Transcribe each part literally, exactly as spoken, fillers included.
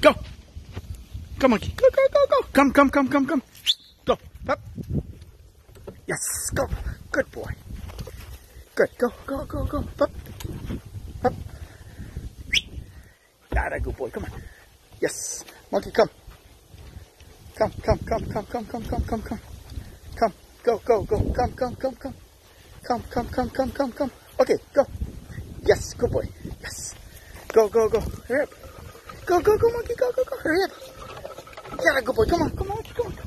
Go. Go, monkey. Go, go, go, go. Come, come, come, come, come. Go. Up. Yes. Go. Good boy. Good. Go, go, go, go. Up. Up. That a good boy. Come on. Yes. Monkey, come. Come, come, come, come, come, come, come, come, come. Come. Go, go, go. Come, come, come, come. Come, come, come, come, come, come. Okay, go. Yes, good boy. Yes. Go, go, go. Hurry up. Go, go, go, monkey. Go, go, go. Hurry up. Yeah, good boy. Come on, come on, come on.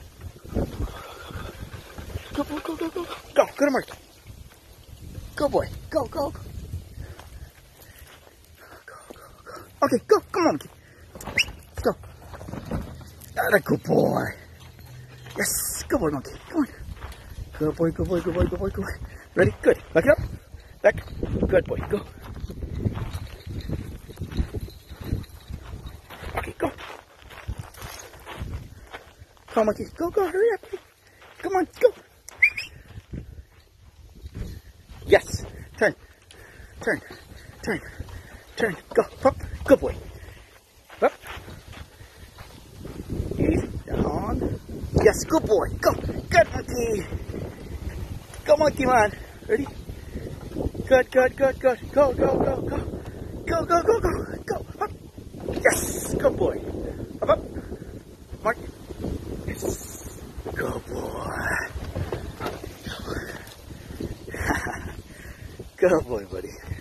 Go, go, go, go, go. Go, go to Mark. Go, boy. Go, go, go. Go, go, go. Okay, go. Come on, monkey. Go. That a good boy. Yes, good boy, monkey. Come on. Good boy, good boy, good boy, good boy, good boy. Ready? Good. Back it up. Back. Good boy. Go. Okay, go. Come on, monkey. Go, go. Hurry up. Come on, go. Yes. Turn. Turn. Turn. Turn. Go. Up. Good boy. Up. Easy. Down. Yes, good boy. Go. Good monkey. Go, monkey man. Ready? Good, good, good, good. Go, go, go, go. Go, go, go, go. Go. Up. Yes. Good boy. Up, up. Mark. Yes. Good boy. Good boy, buddy.